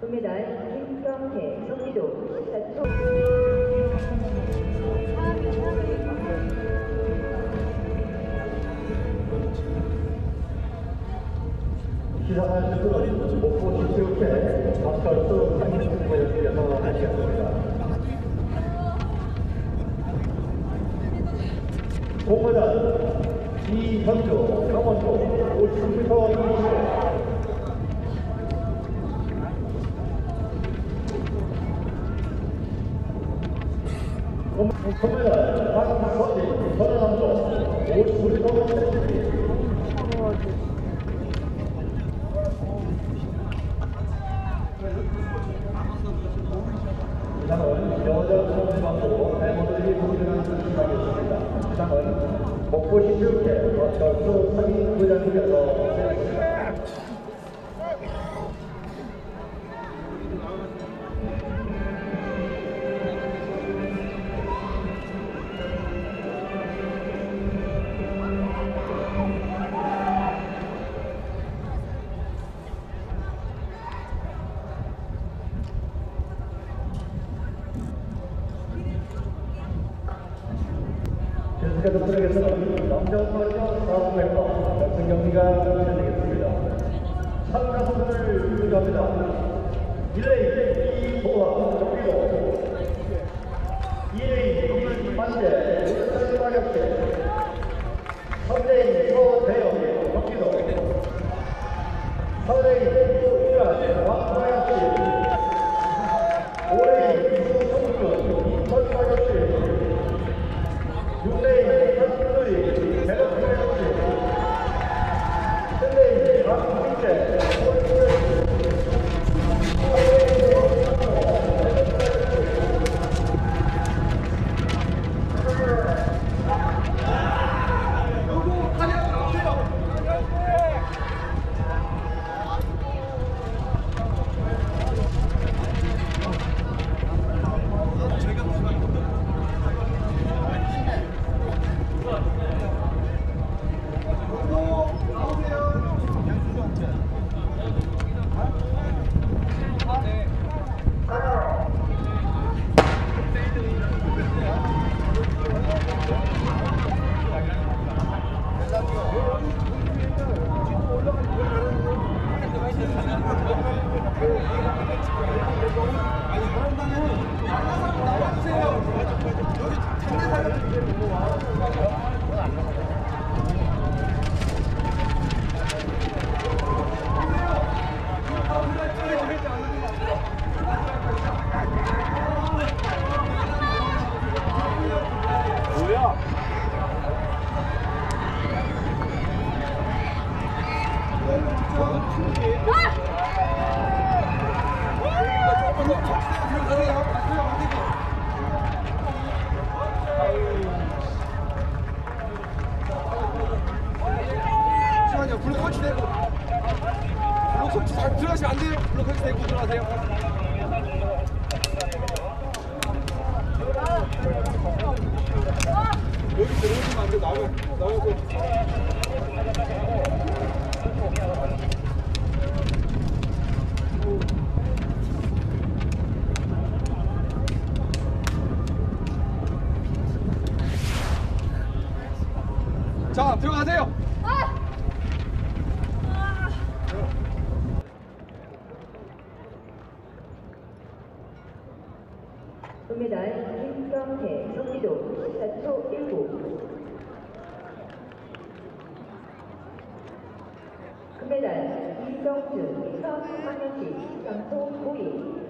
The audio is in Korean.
금메달 김경태, 경기도 사초. 시상한 주는 목포 시체육회 박철수 상임수석님께서 하시겠습니다. 공메달 이현주, 강원도 50m 20초. 금메달 박서진, 전남도 50m 30초. 시상은 여자손방으로 멤버들이 공연하는 시작하겠습니다. 시상은 목포 시체육회 박철수 상임부장님께서 수행하십니다. 계속해서 트랙에서는 남자마저 400m 결승 경기가 진행되겠습니다. 참가 선수를 소개합니다. 1레인 이소아 경기도, 2레인 이만재 울산마력대, 3레인 서대영 경기도, 4레인 이유란 왕마력대, 5레인 이소성준 인천마력대, 6레인 한수리 대덕마력대, 7레인 박민재 서울시대, 8레인 블록 설치되고, 블록 설치 잘 들어가시면 안 돼요. 블록 설치되고 들어가세요. 여기 들어오시면 안 돼. 나와서. 자, 들어가세요. 금메달 김경태, 경기도 사초 1구. 금메달 이정준, 서강현시, 경북 5위.